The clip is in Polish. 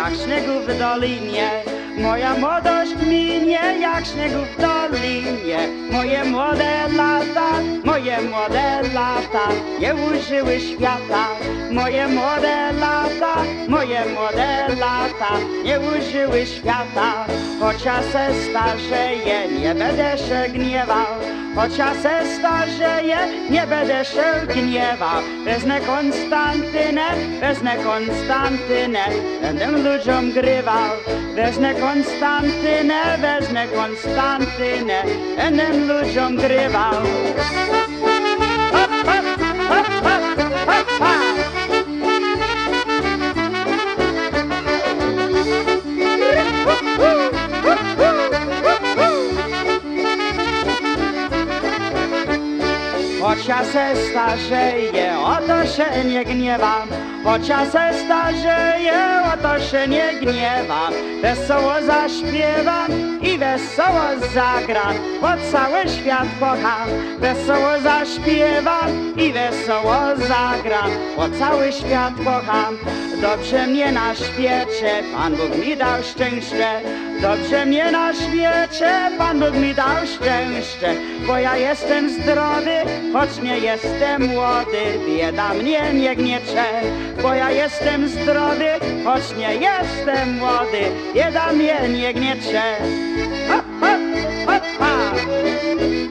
jak śniegu w dolinie. Moja młodość minie jak śniegu w dolinie. Moje młode lata nie użyły świata. Moje młode lata nie użyły świata. Choć ja se starzeję, nie będę się gniewał. Choć ja se starzeję, nie będę się gniewał. Wezmę Konstantynę, będę ludziom grywał. Wezmę Konstantynę, będę ludziom grywał. Choć ja se starzeję, o to się nie gniewam. Choć ja se starzeję, o to się nie gniewam. Wesoło zaśpiewam i wesoło zagram, bo cały świat kocham. Wesoło zaśpiewam i wesoło zagram, bo cały świat kocham. Dobrze mnie na świecie Pan Bóg mi dał szczęście. Dobrze mnie na świecie Pan Bóg mi dał szczęście. Bo ja jestem zdrowy, choć nie jestem młody. Bieda mnie nie gniecze. Bo ja jestem zdrowy, choć nie jestem młody. Bieda mnie nie gniecze. Ha, ha, ha, ha.